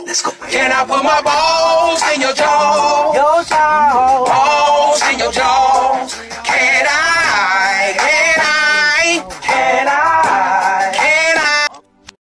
Let's go. Can I put my balls in your jaw?